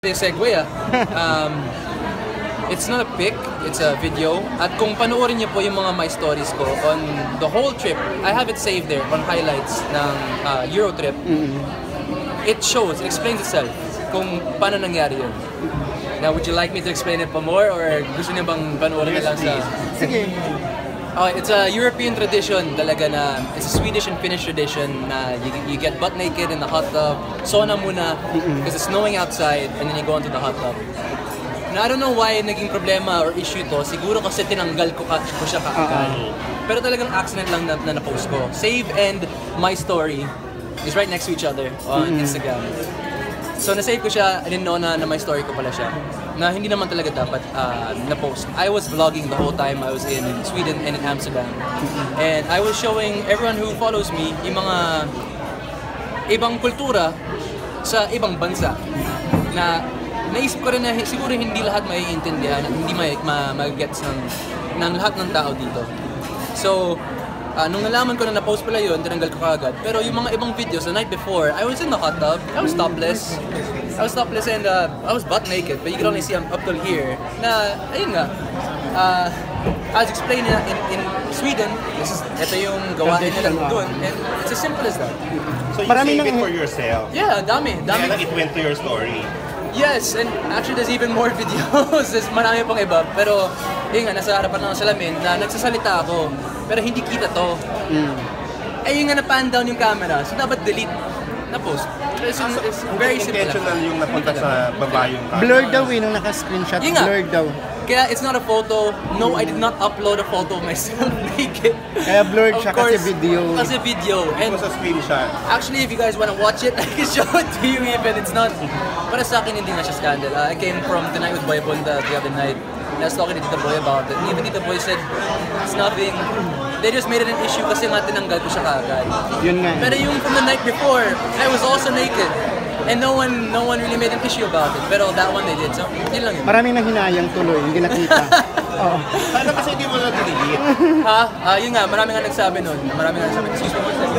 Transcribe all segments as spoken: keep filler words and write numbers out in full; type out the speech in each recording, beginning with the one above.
Segue ah. Um, it's not a pic, it's a video. At kung panoorin niyo po yung mga my stories ko on the whole trip, I have it saved there on highlights ng uh, Euro trip. Mm-hmm. It shows, it explains itself kung paano nangyari yun. Now, would you like me to explain it pa more or gusto niyo bang panoorin na lang sa... Sige. Okay, it's a European tradition talaga na, it's a Swedish and Finnish tradition na you, you get butt naked in the hot tub, sauna muna, because it's snowing outside, and then you go into the hot tub. And I don't know why naging problema or issue to, siguro kasi tinanggal ko, ka, ko siya kaagad. Pero talagang accident lang na, na na-post ko. Save and my story is right next to each other on mm-hmm. Instagram. So na-save ko siya, I didn't know na, na my story ko pala siya. Na hindi naman talaga dapat uh, na-post. I was vlogging the whole time I was in Sweden and in Amsterdam. And I was showing everyone who follows me yung mga ibang kultura sa ibang bansa. Na naisip ko rin na siguro hindi lahat maiintindihan, hindi mag-gets ng, ng lahat ng tao dito. So, Uh, nung nalaman ko na na-post pala yun, tinanggal ko kaagad. Pero yung mga ibang videos, the night before, I was in the hot tub, I was topless. I was topless and uh, I was butt naked, but you can only see I'm up till here. Na, ayun nga, uh, as explained in, in Sweden, this is, ito yung gawain nila doon, and it's as simple as that. So you save it for yourself? Yeah, dami, dami. And it went to your story? Yes, and actually there's even more videos. There's marami pang iba, pero yun nga, nasa harapan ng salamin na nagsasalita ako, pero hindi kita to. Mm. Eh yun nga, na-pan down yung camera, so dapat delete na post. It's, ah, so, it's very simple. Intentional yung napunta sa baba yung camera. Blurred daw eh, nung naka-screenshot, blurred daw. Kaya it's not a photo. No, I did not upload a photo of myself naked. Kaya blurred siya kasi video. Kasi video. And it was a screenshot. Actually, if you guys want to watch it, I can show it to you even. It's not... Para sa akin, hindi na siya scandal. Uh, I came from Tonight with Boy Bunda the other night. And I was talking to Tita Boy about it. And even Tita Boy said, it's nothing. They just made it an issue kasi nga tinanggal ko siya kaagad. Yun nga. Pero yung from the night before, I was also naked. And no one no one really made an issue about it. Pero that one they did, so yun lang yun. Maraming nanghinayang tuloy, hindi nakita. Oo. Paano kasi hindi mo na-delete? Ha? Ah, yun nga, maraming nga nagsabi nun. Maraming nga nagsabi. Excuse me, one second.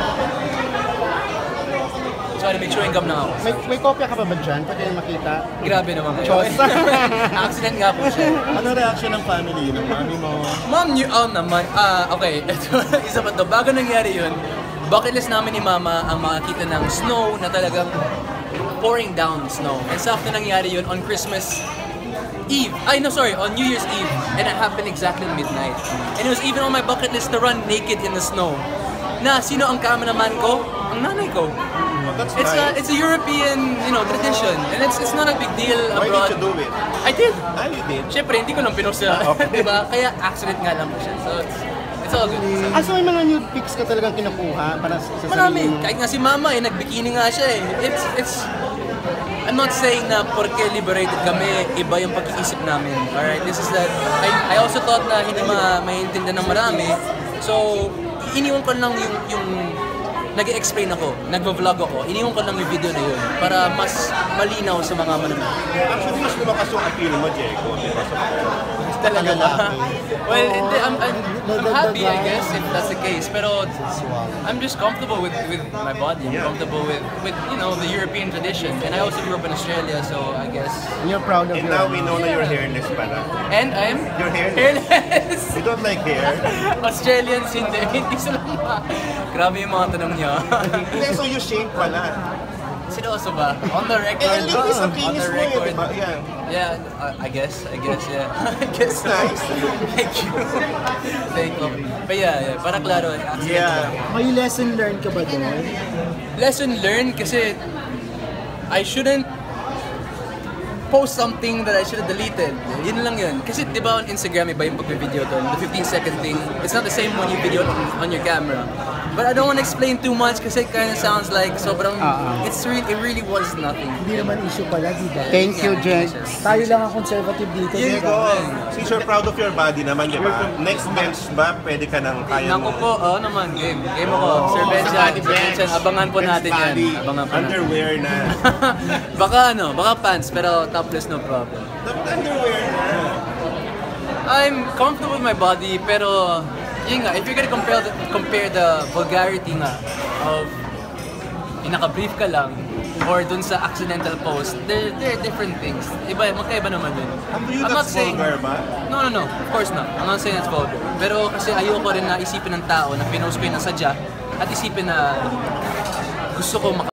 Sorry, may chewing gum na ako. May, may kopya ka pa ba dyan? Pwede yung makita? Grabe naman kayo. Chos. Accident nga po siya. Ano reaction ng family, ng mami mo? Mom, you oh naman. Ah, okay. Ito, isa pa to. Bago nangyari yun, bucket list namin ni Mama ang makakita ng snow na talagang pouring down snow. And sakto nangyari yun on Christmas Eve. Ay, no, sorry, on New Year's Eve. And it happened exactly midnight. And it was even on my bucket list to run naked in the snow. Na, sino ang cameraman ko? Ang nanay ko. Oh, that's it's nice. a it's a European, you know, tradition. And it's it's not a big deal abroad. Why did you do it? I did. Ah, you did? Siyempre, hindi ko lang pinost siya. Diba? Kaya accident nga lang po siya. So, it's, it's all good. So, ah, so may mga nude pics ka talagang kinukuha para sa sarili mo? Marami. Kahit nga si Mama eh, nagbikini nga siya eh. It's, it's, I'm not saying na porque liberated kami, iba yung pag-iisip namin. Alright, this is that, I, I also thought na hindi ma maintindihan ng marami. So, iniwan ko lang yung, yung nag-explain ako, nagvo-vlog ako, iniwan ko lang yung video na yun para mas malinaw sa mga manonood. Actually, mas lumakas yung appeal mo, Diego, because of that. Talaga ba? Well, hindi, I'm, I'm, I'm happy, I guess, if that's the case. Pero I'm just comfortable with, with my body. I'm comfortable with, with, you know, the European tradition. And I also grew up in Australia, so I guess... And you're proud of And your... now we know na you're hairless pala. And I'm... You're hairless. Hairless! You don't like hair? Australians, hindi. Hindi sila ma... Grabe yung mga tanong niya. Hindi, so you shave pala. Seryoso ba? On the record? Eh, at least ang On kinis the mo eh, record? diba? Yeah. Yeah, uh, I guess, I guess, yeah. I guess so. Nice. Thank you. Thank you. But yeah, yeah, para klaro. Yeah. May lesson learned ka ba doon? Lesson learned kasi I shouldn't post something that I should have deleted. Yun lang yun. Kasi di ba on Instagram, iba yung pag-video doon. The fifteen second thing, it's not the same when you video on, on your camera. But I don't want to explain too much kasi it kind of sounds like sobrang, uh-huh. it's really, it really was nothing. Hindi naman issue pala, di ba? Thank you, Jen. Tayo lang ang conservative dito, di Diego, ba? since you're proud of your body naman, di ba? Next bench ba, pwede ka nang kaya Naku mo? po, oo naman, game. Game ako. Sir Benjan, Sir Benjan, abangan po natin yan. Abangan po natin. Underwear na. Baka ano, baka pants, pero topless no problem. Underwear na. I'm comfortable with my body, pero yun nga, if you're gonna compare the, compare the vulgarity nga of yung naka-brief ka lang, or dun sa accidental post, they're, they're different things. Iba, magkaiba naman yun. Ang you I'm not that's saying, vulgar ba? no, no, no, of course not. I'm not saying it's vulgar. Pero kasi ayoko rin na isipin ng tao na pinost ko yun na sadya at isipin na gusto ko maka